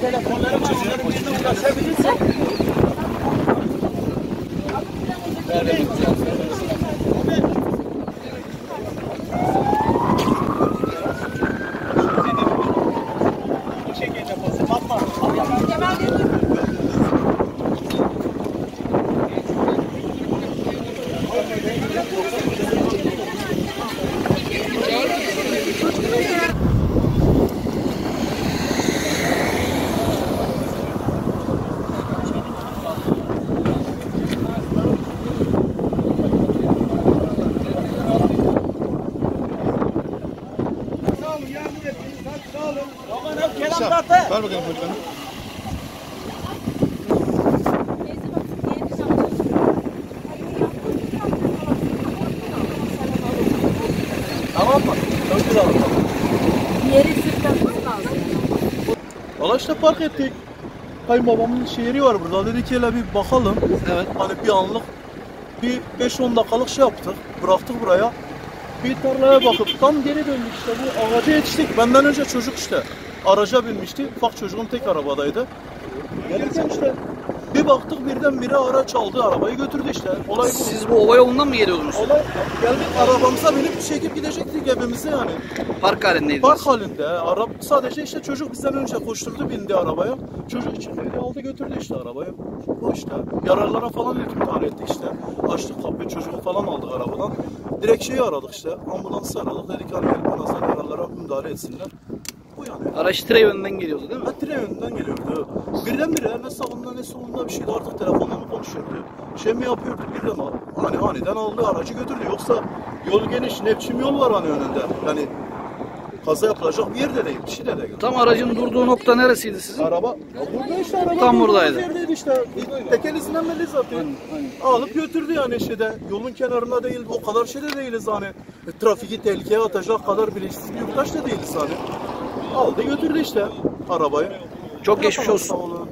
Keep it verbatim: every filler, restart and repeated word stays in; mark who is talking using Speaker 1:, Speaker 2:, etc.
Speaker 1: telefonları var, onların birine ulaşabilirsin.
Speaker 2: Ver bakalım çocuklarına.
Speaker 1: Tamam mı? Çok güzel.
Speaker 3: Yeri sırtlanması lazım.
Speaker 1: Valla işte park ettik. Kayınbabamın şehri var burada. Dedik hele bir bakalım.
Speaker 2: Evet.
Speaker 1: Hani bir anlık bir beş on dakikalık şey yaptık. Bıraktık buraya. Bir tarlaya bakıp tam geri döndük işte, bu ağaca yetiştik. Benden önce çocuk işte araca binmişti. Ufak çocuğum tek arabadaydı. Gelirken işte bir baktık birdenbire araç aldı, arabayı götürdü işte. Olay bu.
Speaker 2: Siz bu ova yolundan mı geliyordunuz?
Speaker 1: Olay geldik, arabamıza binip çekip gidecektik evimize yani.
Speaker 2: Park halindeydiniz.
Speaker 1: Park halinde. Araba sadece işte çocuk bizden önce koşturdu, bindi arabaya. Çocuk için beni aldı götürdü işte arabayı. O işte. Yararlara falan ilk müdahale etti işte. Açtık kapıyı, çocuğu falan aldık arabadan. Direkt şeyi aradık işte. Ambulansı aradık. Dedik hani en azından yararlara müdahale etsinler. Bu yani.
Speaker 2: Araç tire yönünden geliyordu değil mi?
Speaker 1: Ha, tire yönünden geliyordu. Birdenbire ne sağında ne solunda bir şeydi, artık telefonla mı konuşuyordu? Şey mi yapıyordu? Birden hani aniden aldı aracı götürdü. Yoksa yol geniş, ne biçim yol var hani önünde. Yani kaza yapılacak bir yerde değil, bir şey de değil.
Speaker 2: Tam aracın durduğu nokta neresiydi sizin?
Speaker 1: Araba, ya burada işte araba.
Speaker 2: Tam buradaydı.
Speaker 1: Yerdeydi işte. Tekel izinden belli zaten. Alıp götürdü yani şeyde. Yolun kenarında değil, o kadar şeyde değiliz hani. E, trafiki tehlikeye atacak kadar bilinçsiz bir yurttaş da değiliz hani. Aldı götürdü işte arabayı.
Speaker 2: Çok geçmiş olsun.
Speaker 1: Sağ olun.